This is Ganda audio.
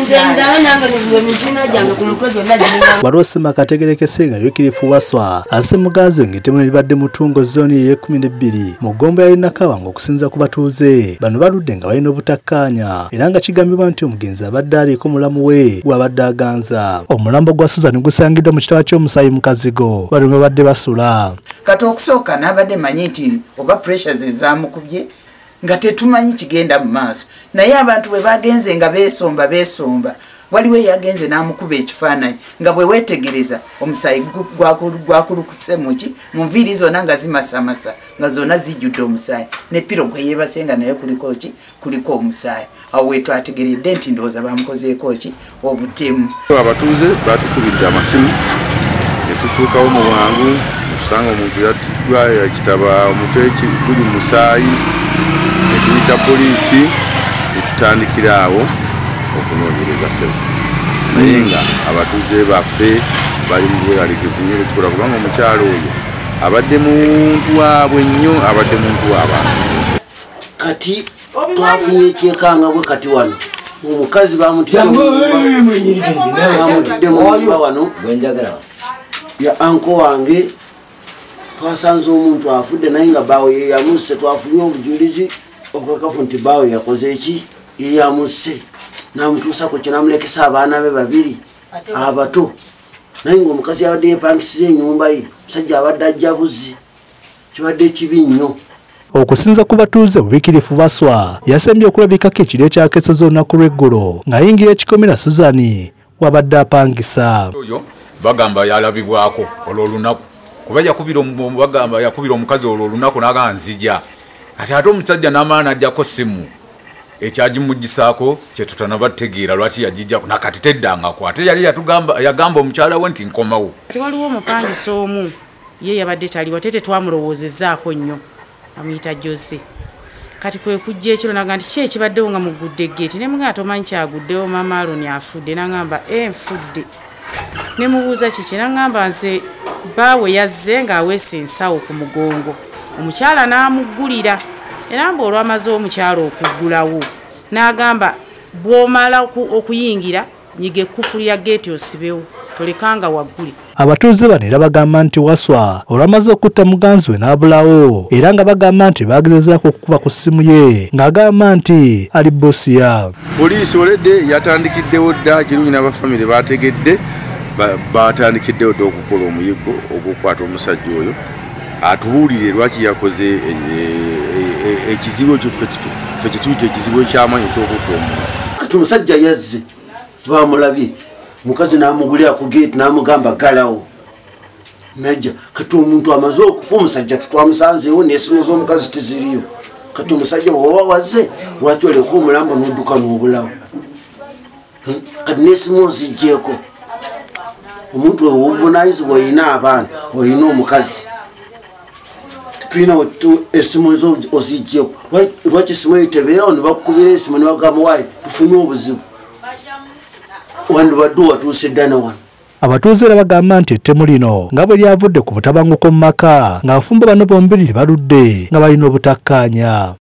Walosema kategerekese nga yukirifu waswa ase muganzi ng'ettemu libadde mutungo zoni ye 12 mu ggombo ya Nakawango okusinza ku batuuze bano baludde nga balina obutakkaanya era nga kigambibwa nti omugenzi abadde aliko mulamu we gw'abadde aganza. Omulambo gwa Susan gusangiddwa mu kitaba ky'omusaayi mu Kazigo bano mwe badde basula. Kati okusooka n'abadde manyi nti oba pressures ezamukubye nga tetumanyi kigenda mu maaso naye abantu bwe bagenze nga beesomba waliwo yagenze n'amukuba ekifaananyi nga bwe weetegereza omusaayi gwakulukuse muki mu nviiri zonna nga zimasamasa nga zonna zijjudde omusaayi ne piro gwe yeebase nga naye kuliko omusaayi awo wetwategeredde nti ndowooza bamukozeeko ki obutemu. Abatuuze batukubidde amasimu ne tutuukawo mu bwangu osanga omuntu yattiddwa yakitaba omutwe guli mu musaayi ne tuyita poliisi ne tutandikira awo okunoonyereza ssebo naye nga abatuuze baffe bali mu bweralikivu nnyo betukola kubanga omukyalo oyo abadde muntu waabwe nnyo abadde muntu w'abantu. Kati twafunye ekyekanga bwe kati wano omukazi bamutidde mu nyumba wano ya anko wange twasanze omuntu afudde naye nga baawe yeyamusse twafunye obujulizi obwakafu nti baawe yakoze eki yeyamusse namutuusako kyenamulekesa abaana be babiri abato naye ngaomukazi yabadde yepangisiza ennyumba ye musajja abadde ajja buzzi kibadde kibi nnyo. Okusinza ku batuuze Bubikirifu Baswa yasembye okulabikako ekiro ekyakeseza olunaku lw'eggulo ng'ayingira ekikomera Suzani wabadde apangisa. Bagamba yalabibwako olwo olunaku kuba yakubira omukazi olwo olunaku n'agamba nzija kati ate omusajja n'amaana ajjako simu ekyagimugisaako kyetutanaba lwaki yagijjako nakati teddangako ate yali yagamba omukyala we nti nkomawo. Kati waliwo omupangisa omu ye yabadde taliwo ate tetwamulowoozezaako nnyo amuyita Jose kati kwe kujja ekiro naga nti ki ekibaddewo nga mugudde geeti ne mugaa tomanyi kyaguddewo maama Aloni afudde n'agamba nfudde ne mubuuza kiki n'agamba nze baawe yazze ng'aweese ensawo ku mugongo omukyala n'amuggulira era mbu olwamaze omukyala okuggulawo n'agamba bw'omala okuyingira nyiga ekkufulu ya geeti osibewo tolekanga waggule. Abatuuze bano era bagamba nti Waswa olwamaze okutta muganzi we n'abulawo era nga bagamba nti bagezezaako okukuba ku ssimu ye ng'agamba nti ali Busia. Poliisi oledde yatandikiddewo dda kirungi n'abafamire bategedde batandikiddewo dda okukola omuyiggo ogw'okukwata omusajja oyo atubuulire lwaki yakoze ekizibu ekizibu ekyamanyi ekyokutta omuntu. Kati omusajja yazze bamulabye mukazi n'amugulira ku geeti n'amugamba galawo najja kati omuntu amaze okufa omusajja tetwamusanzeewo n'essimu z'omukazi teziriyo kati omusajja bw'oba wazze lwaki oleka omulambo n'odduka n'obulawo kati n'essimu oziggyeko omuntu obuvunaanyizibwa olina abaana olina omukazi tulina essimu ezo oziggyeko lwaki essimu eyo tebeerawo ne bakukubira essimu ne bagamba waayi tufunye obuzibu wandibadde watuuse ddana wano. Abatuuze era bagamba nti ettemu lino nga bwe lyavudde ku butabanguko mu maka ng'abafumbo bano bombiriri baludde nga balina obutakkaanya.